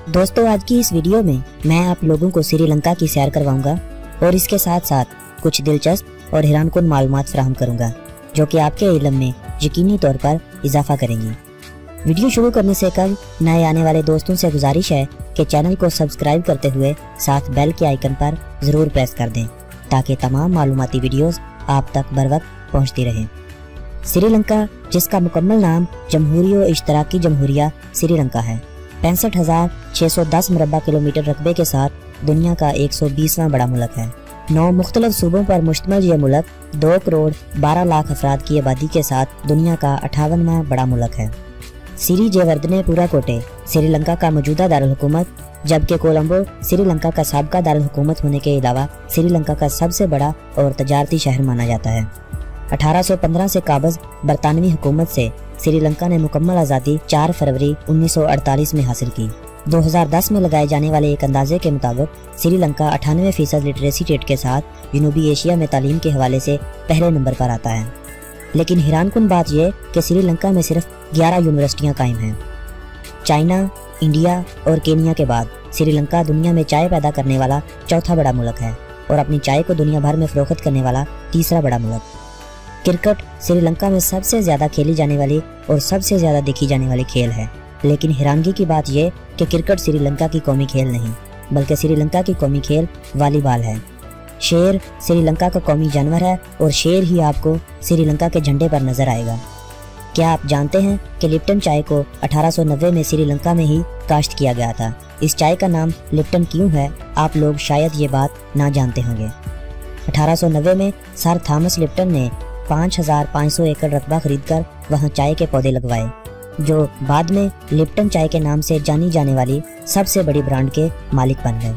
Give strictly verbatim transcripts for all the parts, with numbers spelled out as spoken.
दोस्तों, आज की इस वीडियो में मैं आप लोगों को श्रीलंका की सैर करवाऊंगा और इसके साथ साथ कुछ दिलचस्प और हैरानकुन मालूमात फराहम करूंगा जो कि आपके इल्म में यकीनी तौर पर इजाफा करेंगी। वीडियो शुरू करने से कल नए आने वाले दोस्तों से गुजारिश है कि चैनल को सब्सक्राइब करते हुए साथ बेल के आइकन पर जरूर प्रेस कर दें ताकि तमाम मालूमाती वीडियोस आप तक बर वक्त पहुँचती रहें। श्रीलंका, जिसका मुकम्मल नाम जमहूरियो इश्तराकी जमहूरिया श्रीलंका है, पैंसठ हजार छः सौ दस मुरबा किलोमीटर रकबे के साथ दुनिया का एक सौ बीसवां बड़ा मुल्क है। नौ मुख्तलिफ सूबों पर मुश्तमिल ये मुल्क दो करोड़ बारह लाख अफराद की आबादी के साथ दुनिया का अठावनवां बड़ा मुल्क है। सिरी जेवर्दने पूरा कोटे श्रीलंका का मौजूदा दारुल हुकूमत, जबकि कोलंबो श्रीलंका का साबका दारुल हुकूमत होने के अलावा श्रीलंका का सबसे बड़ा और तजारती शहर माना जाता है। अठारह सौ पंद्रह से काबज बरतानवी हुकूमत से श्रीलंका ने मुकम्मल आज़ादी चार फरवरी उन्नीस सौ अड़तालीस में हासिल की। दो हज़ार दस में लगाए जाने वाले एक अंदाजे के मुताबिक श्रीलंका अठानवे फीसद लिटरेसी रेट के साथ जनूबी एशिया में तालीम के हवाले से पहले नंबर पर आता है। लेकिन हैरानकुन बात यह कि श्रीलंका में सिर्फ ग्यारह यूनिवर्सिटियाँ कायम हैं। चाइना, इंडिया और केनिया के बाद श्रीलंका दुनिया में चाय पैदा करने वाला चौथा बड़ा मुल्क है और अपनी चाय को दुनिया भर में फरोख्त करने वाला तीसरा बड़ा मुल्क। क्रिकेट श्रीलंका में सबसे ज्यादा खेली जाने वाली और सबसे ज्यादा देखी जाने वाली खेल है। लेकिन हैरानगी की बात यह कि क्रिकेट श्रीलंका की कौमी खेल नहीं, बल्कि श्रीलंका की कौमी खेल वॉलीबॉल है। शेर श्रीलंका का कौमी जानवर है और शेर ही आपको श्रीलंका के झंडे पर नजर आएगा। क्या आप जानते हैं कि लिप्टन चाय को अठारह सौ नब्बे में श्रीलंका में ही काश्त किया गया था। इस चाय का नाम लिप्टन क्यों है, आप लोग शायद ये बात ना जानते होंगे। अठारह सौ नब्बे में सर थॉमस लिप्टन ने पाँच हजार पाँच सौ एकड़ रकबा खरीदकर वहां चाय के पौधे लगवाए, जो बाद में लिप्टन चाय के नाम से जानी जाने वाली सबसे बड़ी ब्रांड के मालिक बन गए।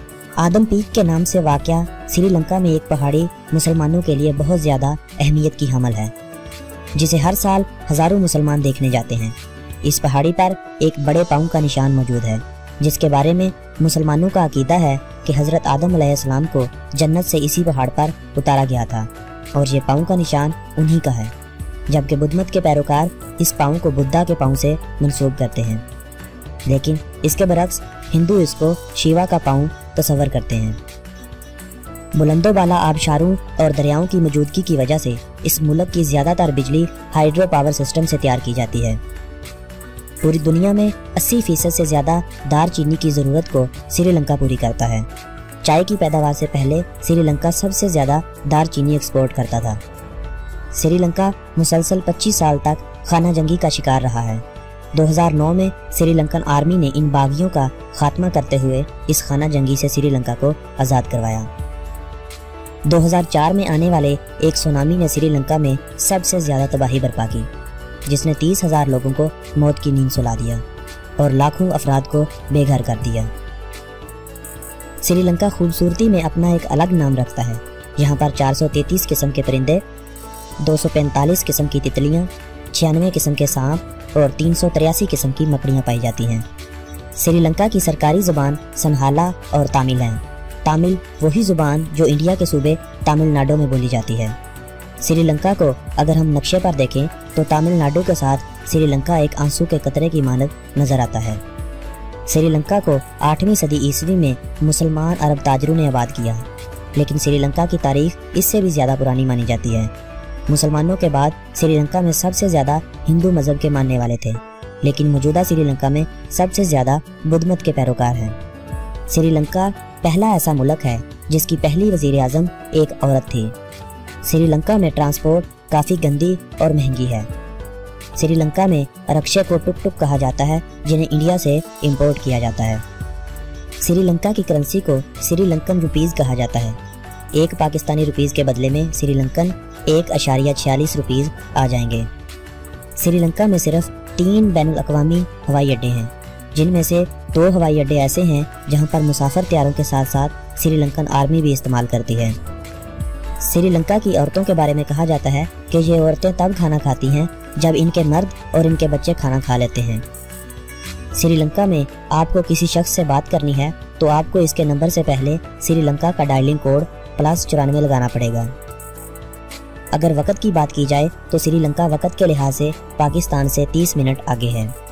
आदम पीक के नाम से वाक़या श्रीलंका में एक पहाड़ी मुसलमानों के लिए बहुत ज़्यादा अहमियत की हामिल है, जिसे हर साल हज़ारों मुसलमान देखने जाते हैं। इस पहाड़ी पर एक बड़े पाँव का निशान मौजूद है, जिसके बारे में मुसलमानों का अकीदा है कि हज़रत आदम अलैहिस्सलाम को जन्नत से इसी पहाड़ पर उतारा गया था और ये पाँव का निशान उन्हीं का है, जबकि बुद्ध मत के पैरोकार इस पाँव को बुद्धा के पाँव से मंसूब करते हैं। लेकिन इसके बरक्स हिंदू इसको शिवा का पाँव तस्वर करते हैं। बुलंदोबाला आबशारों और दरियाओं की मौजूदगी की वजह से इस मुल्क की ज़्यादातर बिजली हाइड्रो पावर सिस्टम से तैयार की जाती है। पूरी दुनिया में अस्सी फीसद से ज़्यादा दार चीनी की ज़रूरत को श्रीलंका पूरी करता है। चाय की पैदावार से पहले श्रीलंका सबसे ज़्यादा दार चीनी एक्सपोर्ट करता था। श्रीलंका मुसलसल पच्चीस साल तक खाना जंगी का शिकार रहा है। दो हज़ार नौ में श्रीलंकन आर्मी ने इन बागियों का खात्मा करते हुए इस खाना जंगी से श्रीलंका को आज़ाद करवाया। दो हज़ार चार में आने वाले एक सुनामी ने श्रीलंका में सबसे ज़्यादा तबाही बर्पा की, जिसने तीस हजार लोगों को मौत की नींद सुला दिया और लाखों अफराद को बेघर कर दिया। श्रीलंका खूबसूरती में अपना एक अलग नाम रखता है। यहाँ पर चार सौ तैंतीस किस्म के परिंदे, दो सौ पैंतालीस किस्म की तितलियाँ, छियानवे किस्म के सांप और तीन सौ तिरासी किस्म की मकड़ियाँ पाई जाती हैं। श्रीलंका की सरकारी ज़ुबान संहाला और तामिल है। तामिल वही ज़ुबान जो इंडिया के सूबे तमिलनाडु में बोली जाती है। श्रीलंका को अगर हम नक्शे पर देखें तो तमिलनाडु के साथ श्रीलंका एक आंसू के कतरे की मानद नजर आता है। श्रीलंका को आठवीं सदी ईस्वी में मुसलमान अरब ताजरों ने आबाद किया, लेकिन श्रीलंका की तारीख इससे भी ज़्यादा पुरानी मानी जाती है। मुसलमानों के बाद श्रीलंका में सबसे ज़्यादा हिंदू मज़हब के मानने वाले थे, लेकिन मौजूदा श्रीलंका में सबसे ज़्यादा बुद्ध मत के पैरोकार हैं। श्रीलंका पहला ऐसा मुल्क है जिसकी पहली वज़ीर आज़म एक औरत थी। श्रीलंका में ट्रांसपोर्ट काफ़ी गंदी और महंगी है। श्रीलंका में रक्शे को टुक टुक कहा जाता है, जिन्हें इंडिया से इंपोर्ट किया जाता है। श्रीलंका की करेंसी को श्रीलंकन रुपीज़ कहा जाता है। एक पाकिस्तानी रुपीज़ के बदले में श्रीलंकन एक अशारिया छियालीस रुपीज़ आ जाएंगे। श्रीलंका में सिर्फ तीन बैनुल अक़वामी हवाई अड्डे हैं, जिनमें से दो हवाई अड्डे ऐसे हैं जहां पर मुसाफिर तैयारों के साथ साथ श्रीलंकन आर्मी भी इस्तेमाल करती है। श्रीलंका की औरतों के बारे में कहा जाता है कि ये औरतें तब खाना खाती हैं जब इनके मर्द और इनके बच्चे खाना खा लेते हैं। श्रीलंका में आपको किसी शख्स से बात करनी है तो आपको इसके नंबर से पहले श्रीलंका का डायलिंग कोड प्लस चौरानवे लगाना पड़ेगा। अगर वक़्त की बात की जाए तो श्रीलंका वक़्त के लिहाज से पाकिस्तान से तीस मिनट आगे है।